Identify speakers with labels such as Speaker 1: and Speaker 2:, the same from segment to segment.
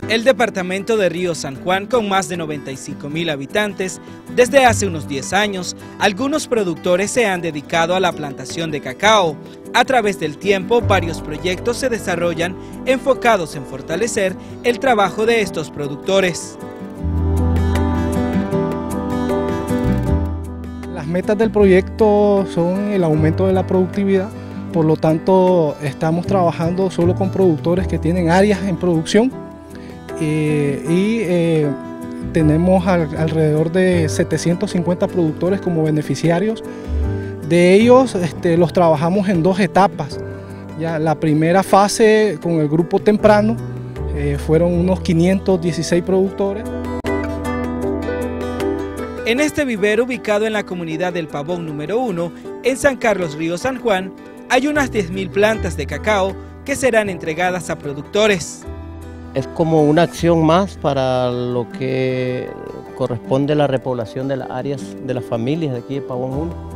Speaker 1: El departamento de Río San Juan, con más de 95.000 habitantes, desde hace unos 10 años, algunos productores se han dedicado a la plantación de cacao. A través del tiempo, varios proyectos se desarrollan enfocados en fortalecer el trabajo de estos productores.
Speaker 2: Las metas del proyecto son el aumento de la productividad, por lo tanto estamos trabajando solo con productores que tienen áreas en producción. Tenemos alrededor de 750 productores como beneficiarios. De ellos los trabajamos en dos etapas. Ya, la primera fase con el grupo temprano fueron unos 516 productores.
Speaker 1: En este vivero, ubicado en la comunidad del Pavón número 1, en San Carlos, Río San Juan, hay unas 10.000 plantas de cacao que serán entregadas a productores.
Speaker 3: Es como una acción más para lo que corresponde a la repoblación de las áreas de las familias de aquí de Pavón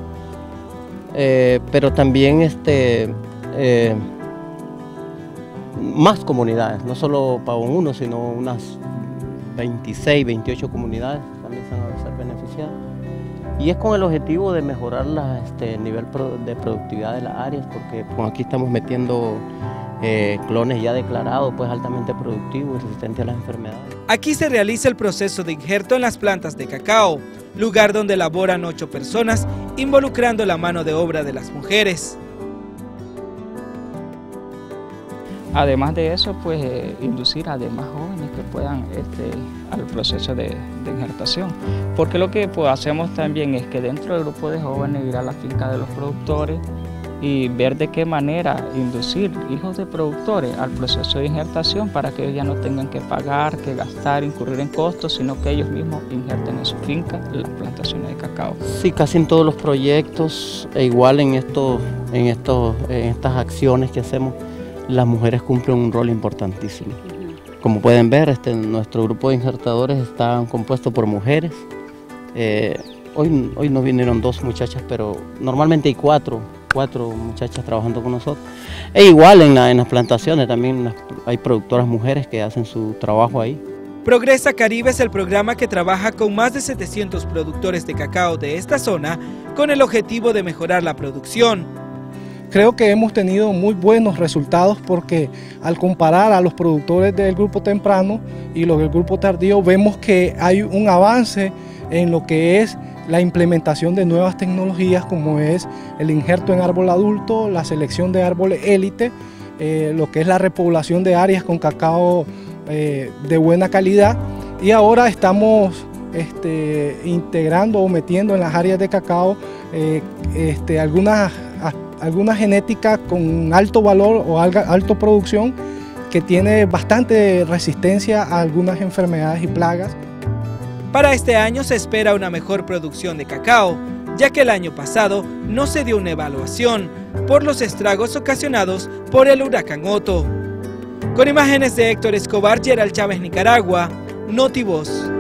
Speaker 3: 1. Pero también más comunidades, no solo Pavón 1, sino unas 26, 28 comunidades también se van a ser beneficiadas. Y es con el objetivo de mejorar el nivel de productividad de las áreas, porque aquí estamos metiendo clones ya declarados, pues altamente productivos y resistentes a las enfermedades.
Speaker 1: Aquí se realiza el proceso de injerto en las plantas de cacao, lugar donde laboran 8 personas, involucrando la mano de obra de las mujeres.
Speaker 4: Además de eso, pues inducir a demás jóvenes que puedan al proceso de injertación. Porque lo que hacemos también es que dentro del grupo de jóvenes ir a la finca de los productores y ver de qué manera inducir hijos de productores al proceso de injertación para que ellos ya no tengan que pagar, que gastar, incurrir en costos, sino que ellos mismos injerten en su finca las plantaciones de cacao.
Speaker 3: Sí, casi en todos los proyectos, e igual en estas acciones que hacemos, las mujeres cumplen un rol importantísimo. Como pueden ver, nuestro grupo de injertadores está compuesto por mujeres. Hoy nos vinieron 2 muchachas, pero normalmente hay 4 muchachas trabajando con nosotros. E igual en las plantaciones también hay productoras mujeres que hacen su trabajo ahí.
Speaker 1: Progresa Caribe es el programa que trabaja con más de 700 productores de cacao de esta zona con el objetivo de mejorar la producción.
Speaker 2: Creo que hemos tenido muy buenos resultados porque al comparar a los productores del grupo temprano y los del grupo tardío vemos que hay un avance en lo que es la implementación de nuevas tecnologías como es el injerto en árbol adulto, la selección de árboles élite, lo que es la repoblación de áreas con cacao de buena calidad, y ahora estamos integrando o metiendo en las áreas de cacao alguna genética con alto valor o alta producción que tiene bastante resistencia a algunas enfermedades y plagas.
Speaker 1: Para este año se espera una mejor producción de cacao, ya que el año pasado no se dio una evaluación por los estragos ocasionados por el huracán Otto. Con imágenes de Héctor Escobar, Gerald Chávez, Nicaragua, NotiVoz.